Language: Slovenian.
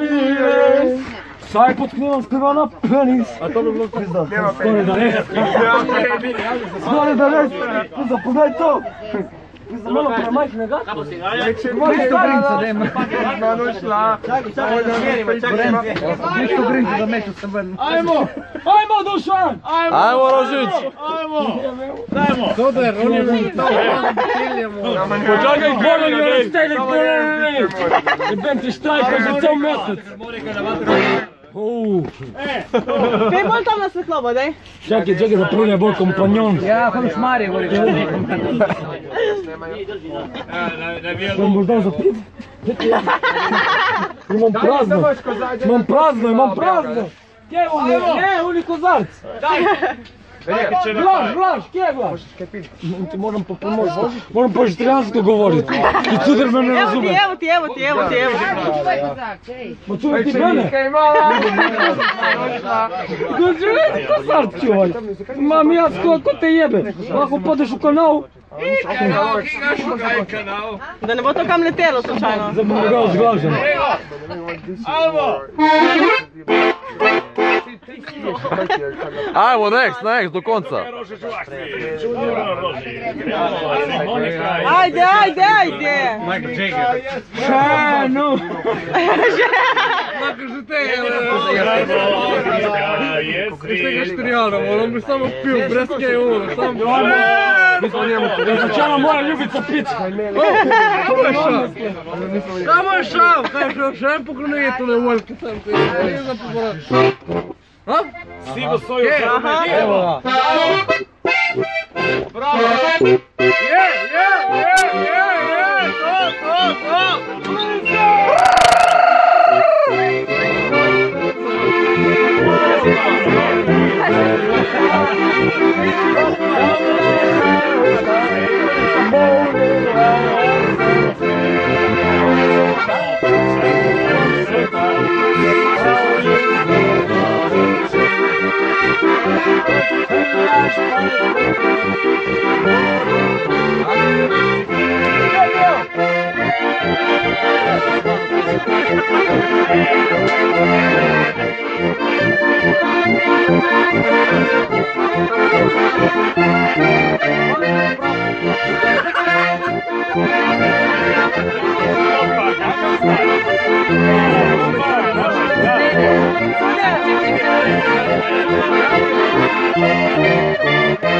Saj potknęłam spływa na penis. A to by było pizda. Skoro dalej. Skoro dalej. Zapomnij to. Malo premajk na gata. Možeš to grinco, da ima. Čakaj, to grinco da meču se vrnu. Ajmo! Ajmo, Dušan! Ajmo, Rožić! Dajmo! Doder, on je počakaj, bolje mi je stejnik, jebem ti štrajka že cel mesec. Kaj bolj tam na svetlobo, daj? Čakaj, da prune bolj kompanjon. Ja, hodiš Marije, voli. Sem bolj dal za pit? Imam prazno. Kje je uli? Ne, uli kozarc. Vlaš, kje je Vlaš? Ti moram pa pomoći, moram pa štirijansko govoriti. Ti cuder me ne razume. Evo ti. Ma čuvaj ti mene? Čuvaj ti kozarc čuvaj. Mam jaz, ko te jebe. Lahko padeš v kanal. Kanal. Da ne bo to kam letelo slučajno. Zdaj bom ga zglažen. Ajmo! Ajmo, next, do konca. Ajde. Ženo! On bi samo pil, brez kaj ono, samo začela moja ljubica pit. Samo je šal, kaj je šal, še en pokronetu ne voljke sam ti. Sigo soju krvne. Evo ga. Bravo! Thank you.